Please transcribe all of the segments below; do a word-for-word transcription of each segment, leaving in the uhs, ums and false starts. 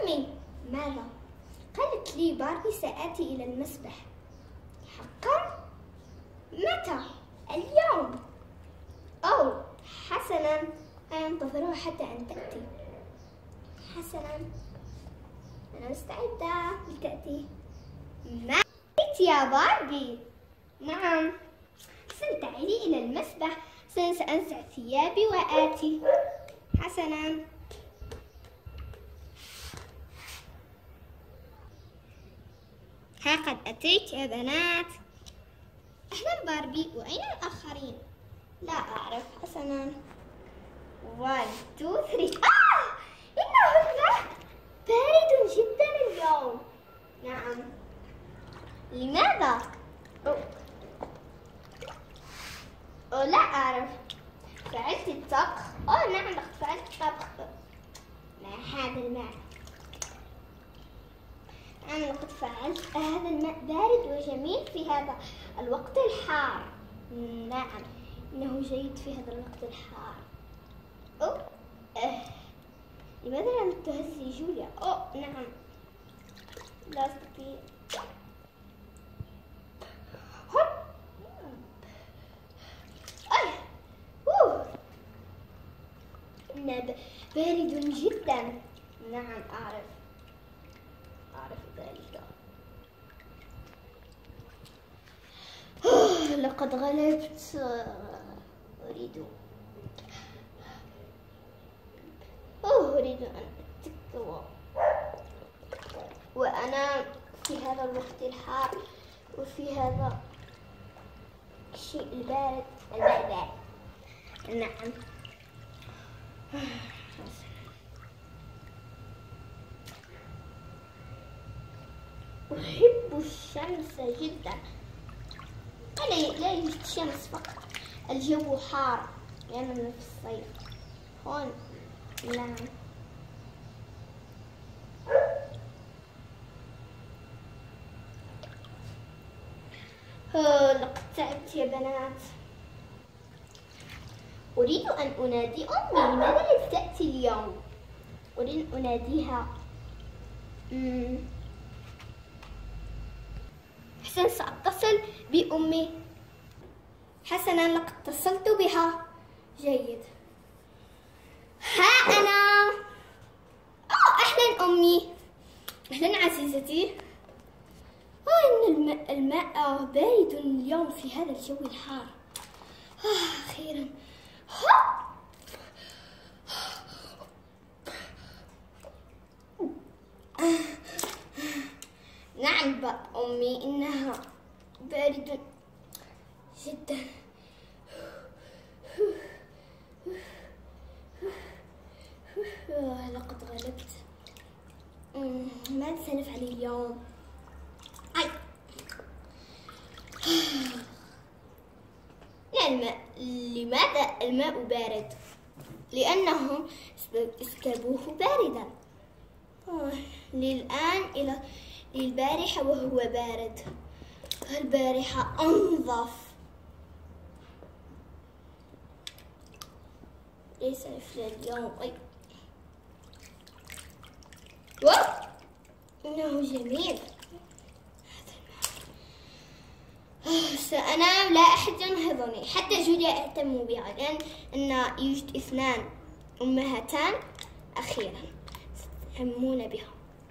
أمي ماذا؟ قالت لي باربي سآتي إلى المسبح. حقا؟ متى؟ اليوم. أو حسنا، أنتظرها حتى أن تأتي. حسنا، أنا مستعدة لتأتي. ما أتيت يا باربي؟ نعم، سنتعالي إلى المسبح. سأنزع ثيابي وآتي. حسنا. ها قد أتيت يا بنات. أهلا باربي، وأين الآخرين؟ لا أعرف. حسنا. واحد اثنين ثلاثة. آه! إنه الماء بارد جدا اليوم. نعم. لماذا؟ أو. أو لا أعرف. فعلت الطبخ؟ أوه نعم، لقد فعلت الطبخ مع هذا الماء. أنا لقد فعلت. هذا الماء بارد وجميل في هذا الوقت الحار. نعم، إنه جيد في هذا الوقت الحار. أوه. أه. لماذا لم تهزي جوليا؟ أوه نعم، لا أستطيع. إنه بارد جدا. نعم أعرف، أعرف ذلك. لقد غلبت. أريد أوه أريد أن أتكوى، وأنا في هذا الوقت الحار وفي هذا الشيء البارد. الماء بارد. نعم. أحب الشمس جدا. لا يوجد شمس، فقط الجو حار لأننا في الصيف هون. نعم. لقد تعبت يا بنات. أريد أن أنادي أمي. لماذا لم تأتي اليوم؟ أريد أن أناديها. مم. حسنا، سأتصل بأمي. حسنا، لقد اتصلت بها. جيد. ها أنا. أوه أهلا أمي. أهلا عزيزتي. أوه إن الماء, الماء بارد اليوم في هذا الجو الحار. آه أخيرا. نعم أمي، إنها بارد جدا. لقد غلبت. ماذا سنفعل اليوم؟ أي. الماء. لماذا الماء بارد؟ لأنهم اسكبوه باردا. للآن إلى البارحة وهو بارد. البارحة أنظف. ليس مثل اليوم. أي. واو، إنه جميل. أنا لا أحد ينهضني، حتى جوليا اهتموا بها، لأن أن يوجد اثنان أمهاتان أخيرا يهتمون بها.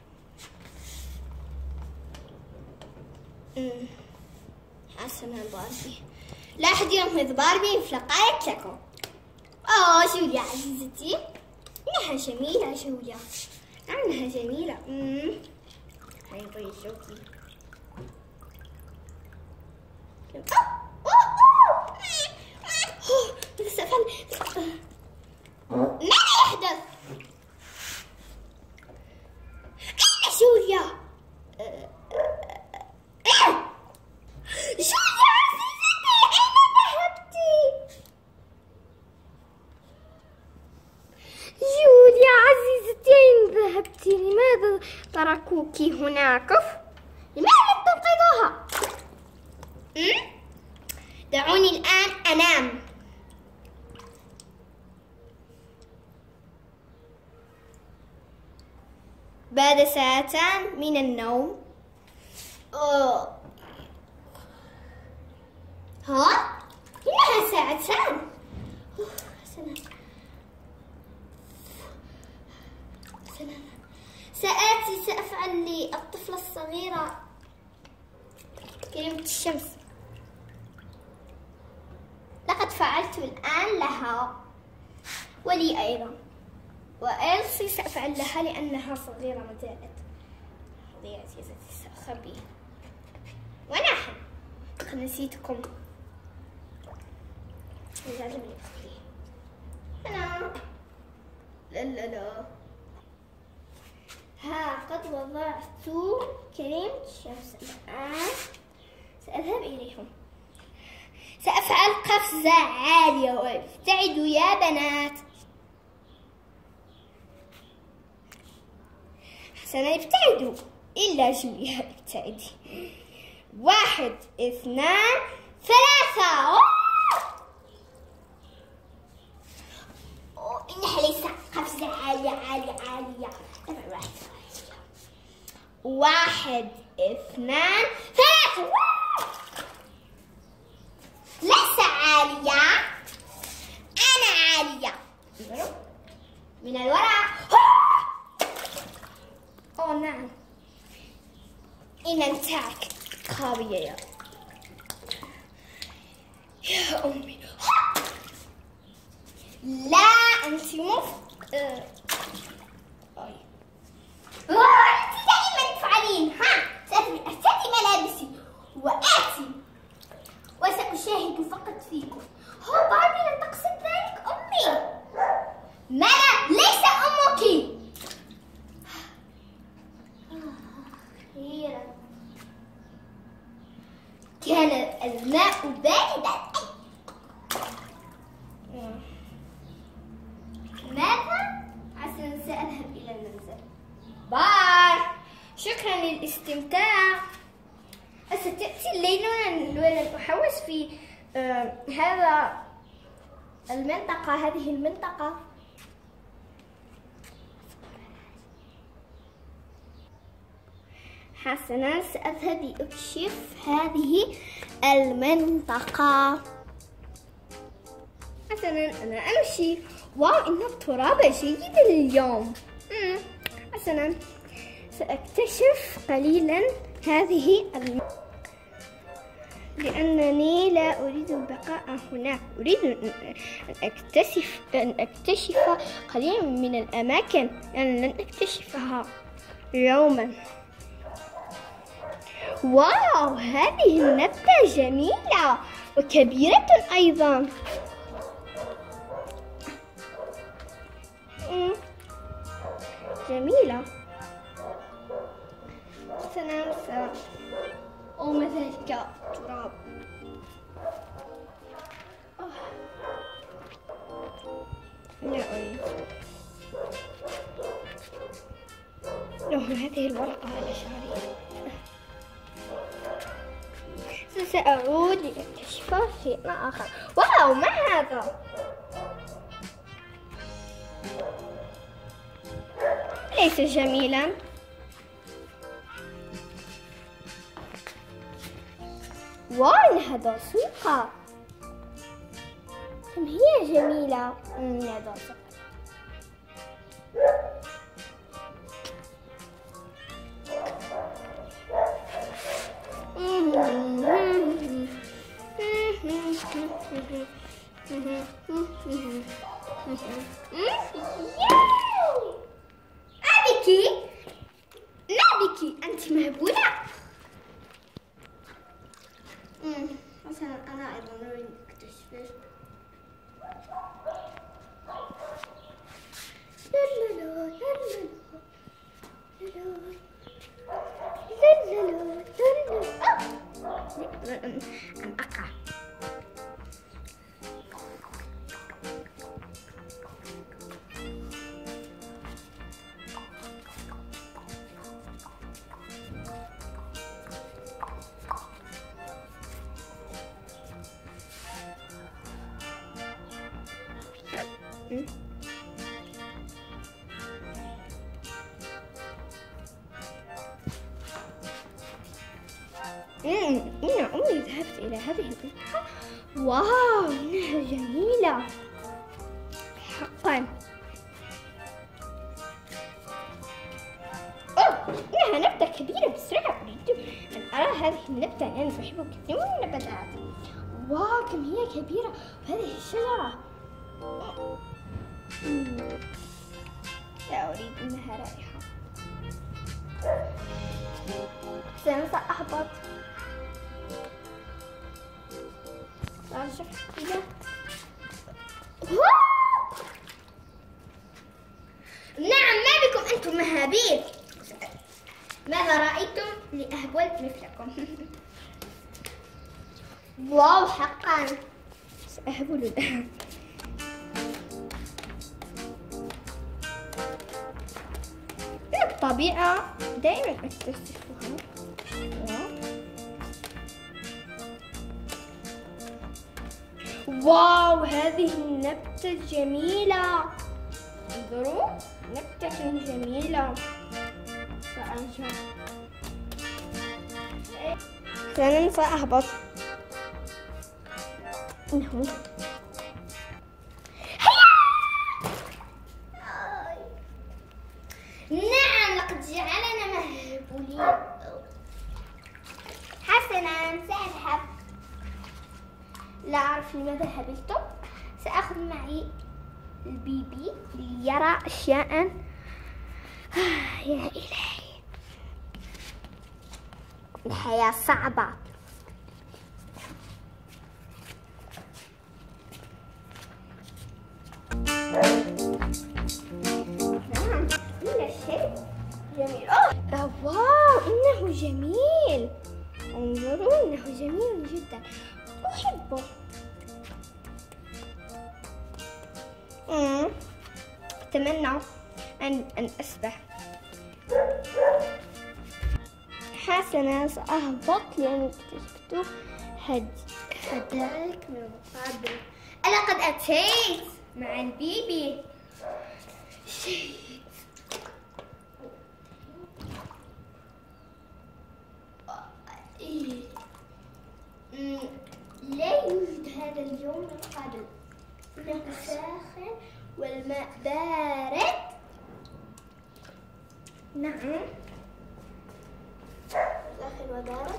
حسنا باربي. لا أحد ينهض باربي، فلقيت لكم. أوه جوليا عزيزتي، إنها جميلة جوليا. إنها جميلة. هاي طيب شوكي. ماذا يحدث؟ أين جوليا؟ جوليا عزيزتي، أين ذهبت؟ جوليا عزيزتي، أين ذهبت؟ لماذا تركوك هناك؟ لماذا لم تنقذوها؟ دعوني الآن أنام. بعد ساعتان من النوم. أوه. ها؟ إنها ساعتان. حسنا. حسنا. سآتي سأفعل للطفلة الصغيرة كريمة الشمس. لقد فعلت الآن لها ولي أيضا، وإلسي سأفعل لها لأنها صغيرة ما زالت. هذه عزيزتي سأخبيها. ونحن قد نسيتكم. لازم نخفيه. أنا لا لا لا. ها قد وضعت كريمة الشمس. الآن سأذهب إليهم. سأفعل قفزة عالية وابتعدوا يا بنات. حسنا ابتعدوا إلا جوليا ابتعدي. واحد اثنان ثلاثة. أوه. أوه. إنها ليس قفزة عالية عالية عالية. واحد اثنان ثلاثة. ليس عالية، أنا عالية. من الوراء. أوه نعم، إن انتهك قوية يا يا أمي. لا أنت مف أه. أنت دائما تفعلين. ها سأرتدي ملابسي وآتي وسأشاهد فقط فيكم. هو باربي لم تقصد ذلك أمي. ماذا؟ ليس أمك. أخيرا كان الماء باردا. ماذا؟ عسى سأذهب إلى المنزل. باي. شكرا للاستمتاع. ستأتي الليل ولن أحوس في آه هذا المنطقة هذه المنطقة. حسنا سأذهب لأكشف هذه المنطقة. حسنا أنا أمشي. واو إن التراب جيد اليوم. حسنا سأكتشف قليلا هذه المنطقة لأنني لا أريد البقاء هناك. أريد أن أكتشف أن أكتشف قليلا من الأماكن لأن لن أكتشفها يوما. واو هذه النبتة جميلة وكبيرة أيضا. جميلة. سننسى أو مثلك تراب. لا أريد. له هذه الورقة على شعري. سأعود لأكتشف شيئا آخر. واو ما هذا؟ ليس جميلا. واو هذا سوقة. كم هي جميلة. هذا سوق. أبكي؟ لا بكي، أنت مهبولة. مثلا أنا أيضا أريد أكتشف. أمم، إن أمي ذهبت إلى هذه القطعة. واو، إنها جميلة حقا. أوه، إنها نبتة كبيرة. بسرعة أريد أن أرى هذه النبتة لأني أحب كثير من النباتات. واو، كم هي كبيرة. وهذه الشجرة أمم، لا أريد، إنها رائحة. سأهبط. أرجع إلى نعم، ما بكم أنتم مهابيل؟ ماذا رأيتم لأهبل مثلكم؟ واو، حقا سأهبل الآن. الطبيعة دائما أكتشفها. واو، هذه النبتة جميلة. انظروا، نبتة جميلة. سأرجع. لا سأهبط. إنه نعم، لقد جعلنا مهبولين. حسنا، سأذهب. لا أعرف لماذا هبلتم. سأخذ معي البيبي ليرى أشياء. يا إلهي، الحياة صعبة. نعم، كل شيء جميل. أوه، واو، إنه جميل. انظروا، إنه جميل جدا. أحبه. أمم أتمنى أن أن أسبح. حسنا، سأهبط لأني اكتشفت هداك من المقابل. لقد أتيت مع البيبي. جيد. لا يوجد هذا اليوم من قبل. إنه ساخن والماء بارد. نعم، ساخن وبارد.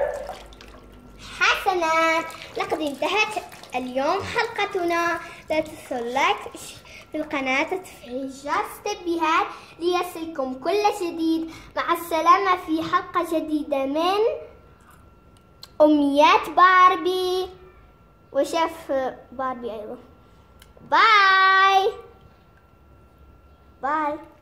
حسنا، لقد انتهت اليوم حلقتنا. لا تنسوا اللايك في القناة وتفعيل جرس التنبيهات ليصلكم كل جديد. مع السلامة في حلقة جديدة من أمنيات باربي وشيف باربي أيضا. باي باي.